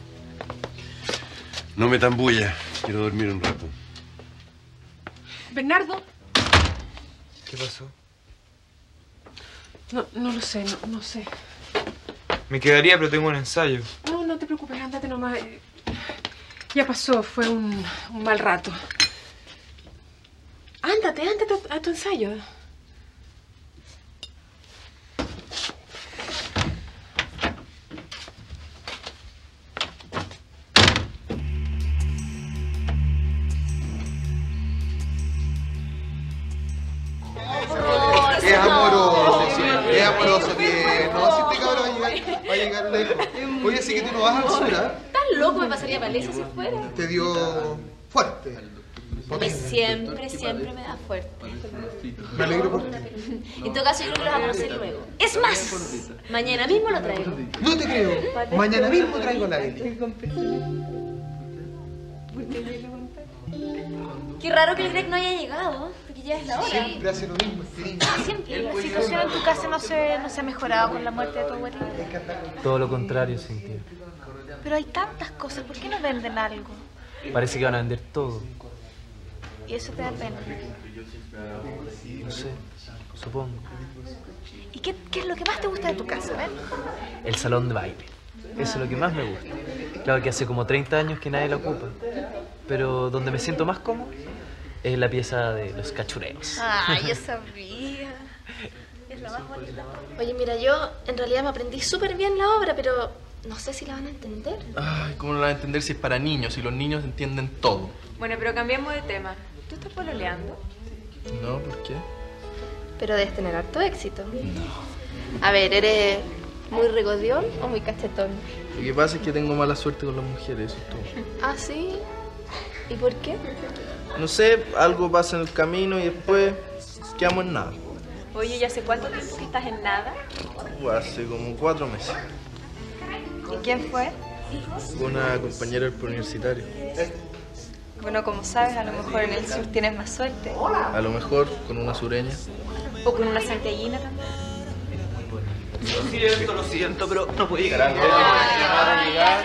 No me tambulla. Quiero dormir un rato. Bernardo. ¿Qué pasó? No lo sé, no sé. Me quedaría, pero tengo un ensayo. No te preocupes, ándate nomás. Ya pasó, fue un mal rato. Ándate a tu ensayo. Es amoroso, bien. No, si este cabrón va a llegar lejos. Oye, así que tú no vas al sur, ¿ah? ¿Estás loco? Me pasaría Valencia si fuera. Te dio fuerte. Siempre me da fuerte. Me alegro por ti. En todo caso, yo creo que lo vamos a hacer luego. Es más, mañana mismo lo traigo. No te creo. Mañana mismo traigo la Eli. Qué raro que el Greg no haya llegado, porque ya es la hora. Siempre hace lo mismo, este niño. Siempre. La situación en tu casa no se ha mejorado con la muerte de tu abuelita. Todo lo contrario, Cintia. Pero hay tantas cosas, ¿por qué no venden algo? Parece que van a vender todo. Y eso te da pena. No sé, supongo. ¿Y qué es lo que más te gusta de tu casa, ven? El salón de baile. Eso es lo que más me gusta. Claro que hace como 30 años que nadie la ocupa. Pero donde me siento más cómodo es la pieza de los cachureos. Ah, yo sabía. Es la más bonita. Oye, mira, yo en realidad me aprendí súper bien la obra, pero no sé si la van a entender. Ay, ¿cómo no la van a entender si es para niños? Si los niños entienden todo. Bueno, pero cambiemos de tema. ¿Tú estás pololeando? No, ¿por qué? Pero debes tener harto éxito. No. A ver, ¿eres muy regodión o muy cachetón? Lo que pasa es que tengo mala suerte con las mujeres, eso es todo. ¿Ah, sí? ¿Y por qué? No sé, algo pasa en el camino y después quedamos en nada. Oye, ¿y hace cuánto tiempo que estás en nada? Hace como 4 meses. ¿Y quién fue? Una compañera del preuniversitario. Bueno, como sabes, a lo mejor en el sur tienes más suerte. A lo mejor con una sureña. O con una santiaguina también. Lo siento, pero no puede llegar algo. Nada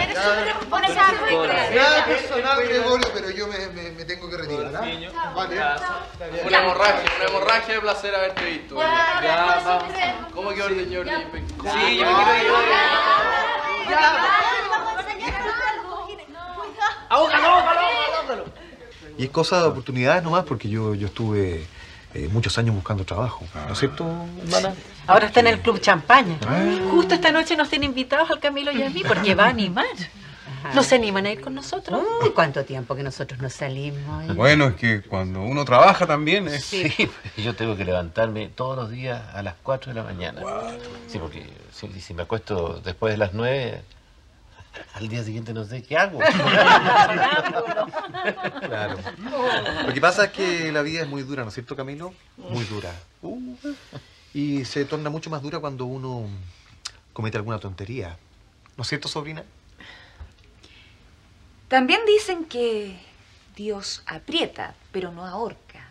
personal, Gregorio, pero yo me tengo que retirar. Vale. Una hemorragia de placer haberte visto. Ya, vamos. ¿Cómo quedó el señor? Sí, yo me quiero ir. ¡Ahógalo! Y es cosa de oportunidades nomás, porque yo estuve muchos años buscando trabajo. ¿No es cierto, hermana? Ahora está en el Club Champaña. Justo esta noche nos tiene invitados al Camilo y a mí porque va a animar. ¿No se animan a ir con nosotros? Uy, ¿cuánto tiempo que nosotros no salimos? Bueno, es que cuando uno trabaja también es... Sí, yo tengo que levantarme todos los días a las 4 de la mañana. Sí, porque si me acuesto después de las 9, al día siguiente no sé qué hago. Claro. Lo que pasa es que la vida es muy dura, ¿no es cierto, Camilo? Muy dura. Y se torna mucho más dura cuando uno comete alguna tontería. ¿No es cierto, sobrina? También dicen que Dios aprieta, pero no ahorca.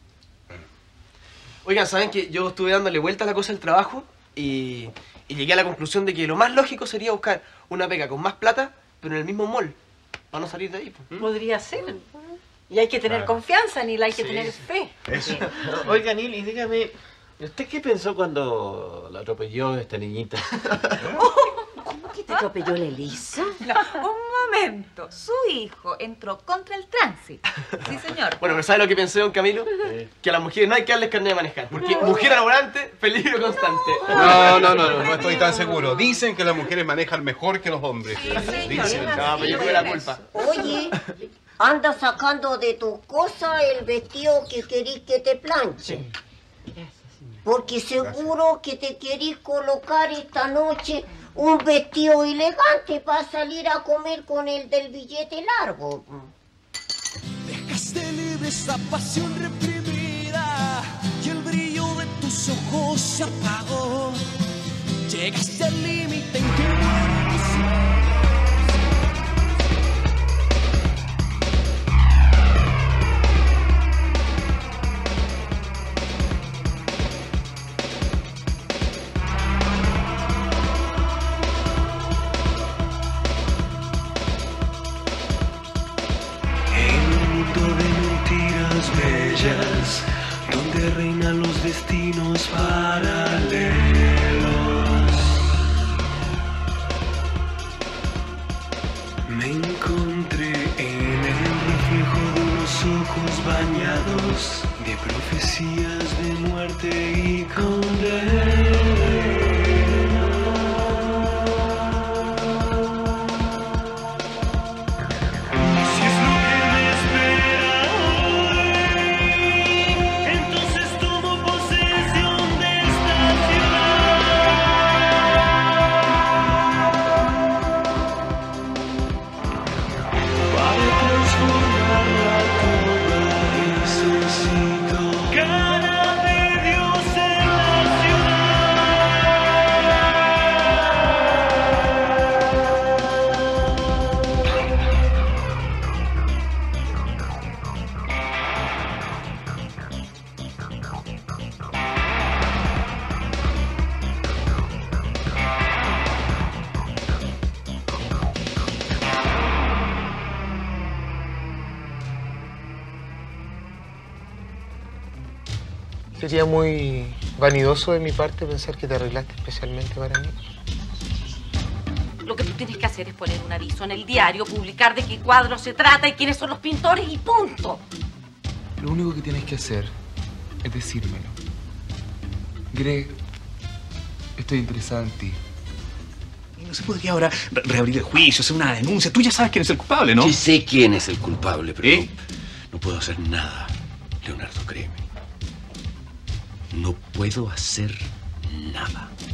Oigan, ¿saben que yo estuve dándole vuelta a la cosa del trabajo y llegué a la conclusión de que lo más lógico sería buscar una pega con más plata, pero en el mismo mall, para no salir de ahí? Podría ser. Y hay que tener confianza, Nil, hay que tener fe. Eso. Oiga, Nil, y dígame, ¿usted qué pensó cuando la atropelló esta niñita? ¿Cómo que te atropelló la Elisa? No, un momento. Su hijo entró contra el tránsito. Sí, señor. Bueno, pero ¿sabe lo que pensé, don Camilo? Que a las mujeres no hay que darles carnet de manejar, porque mujer al volante, peligro constante. No estoy tan seguro. Dicen que las mujeres manejan mejor que los hombres. Dicen. No, pero yo tuve la culpa. Oye, anda sacando de tus cosas el vestido que querís que te planche. Porque seguro que te querís colocar esta noche un vestido elegante para salir a comer con el del billete largo. Dejaste libre esa pasión reprimida y el brillo de tus ojos se apagó. Llegaste al límite en que mueren los bellas, donde reinan los destinos paralelos. Me encontré en el reflejo de unos ojos bañados de profecías de muerte y condena. Sería muy vanidoso de mi parte pensar que te arreglaste especialmente para mí. Lo que tú tienes que hacer es poner un aviso en el diario, publicar de qué cuadro se trata y quiénes son los pintores y punto. Lo único que tienes que hacer es decírmelo. Greg, estoy interesado en ti. ¿Y no se podría ahora reabrir el juicio, hacer una denuncia? Tú ya sabes quién es el culpable, ¿no? Sí sé quién es el culpable, pero no puedo hacer nada, Leonardo, créeme. No puedo hacer nada.